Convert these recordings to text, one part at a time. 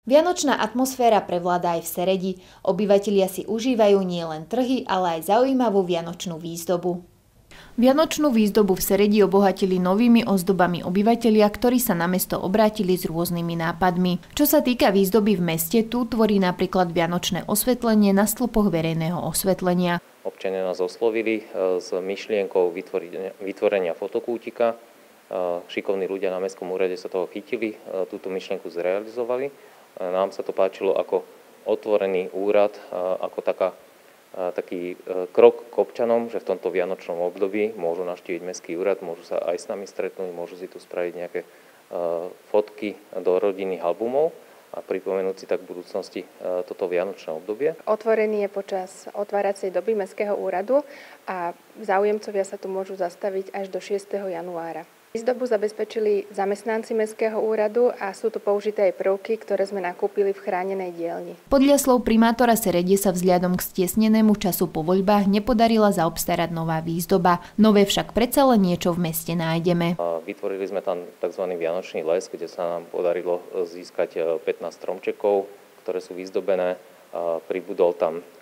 Vianočná atmosféra prevláda aj v Seredi. Obyvatelia si užívajú nielen trhy, ale aj zaujímavú vianočnú výzdobu. Vianočnú výzdobu v Seredi obohatili novými ozdobami obyvatelia, ktorí sa na mesto obrátili s rôznymi nápadmi. Čo sa týka výzdoby v meste, tu tvorí napríklad vianočné osvetlenie na stĺpoch verejného osvetlenia. Občania nás oslovili s myšlienkou vytvorenia fotokútika. Šikovní ľudia na mestskom úrade sa toho chytili, túto myšlienku zrealizovali. Nám sa to páčilo ako otvorený úrad, ako taký krok k občanom, že v tomto vianočnom období môžu navštíviť mestský úrad, môžu sa aj s nami stretnúť, môžu si tu spraviť nejaké fotky do rodinných albumov a pripomenúť si tak v budúcnosti toto vianočné obdobie. Otvorený je počas otváracej doby mestského úradu a záujemcovia sa tu môžu zastaviť až do 6. januára. Výzdobu zabezpečili zamestnanci mestského úradu a sú tu použité aj prvky, ktoré sme nakúpili v chránenej dielni. Podľa slov primátora Serede sa vzhľadom k stiesnenému času po voľbách nepodarila zaobstarať nová výzdoba. Nové však predsa len niečo v meste nájdeme. Vytvorili sme tam tzv. Vianočný les, kde sa nám podarilo získať 15 stromčekov, ktoré sú vyzdobené. Pribudli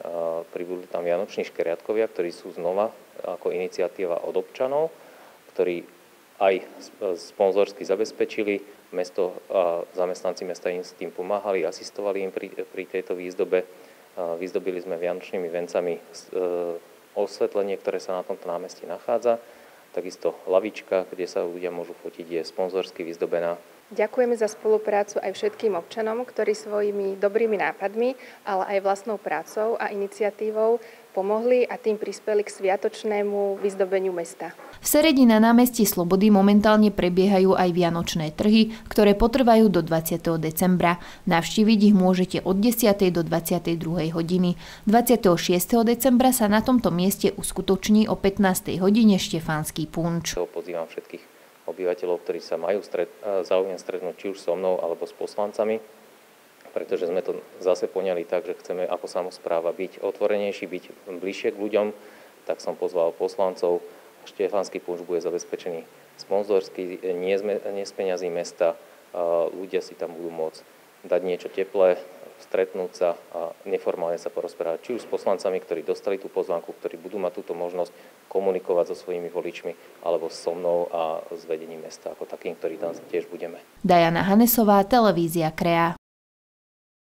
tam vianoční škriatkovia, ktorí sú znova ako iniciatíva od občanov, ktorí aj sponzorsky zabezpečili. Mesto a zamestnanci mesta im s tým pomáhali, asistovali im pri tejto výzdobe. Vyzdobili sme vianočnými vencami osvetlenie, ktoré sa na tomto námestí nachádza. Takisto lavička, kde sa ľudia môžu fotiť, je sponzorsky vyzdobená. Ďakujeme za spoluprácu aj všetkým občanom, ktorí svojimi dobrými nápadmi, ale aj vlastnou prácou a iniciatívou pomohli a tým prispeli k sviatočnému vyzdobeniu mesta. V Seredi na námestí Slobody momentálne prebiehajú aj vianočné trhy, ktoré potrvajú do 20. decembra. Navštíviť ich môžete od 10. do 22. hodiny. 26. decembra sa na tomto mieste uskutoční o 15. hodine štefánsky punč. Pozývam všetkých obyvateľov, ktorí sa majú záujem stretnúť či už so mnou alebo s poslancami, pretože sme to zase poňali tak, že chceme ako samospráva byť otvorenejší, byť bližšie k ľuďom, tak som pozval poslancov. Štefánsky punč bude zabezpečený sponzorsky, nie z peňazí mesta. Ľudia si tam budú môcť dať niečo teplé, stretnúť sa a neformálne sa porozprávať, či už s poslancami, ktorí dostali tú pozvánku, ktorí budú mať túto možnosť komunikovať so svojimi voličmi, alebo so mnou a s vedením mesta ako takým, ktorý tam tiež budeme. Diana Hanesová, televízia Krea.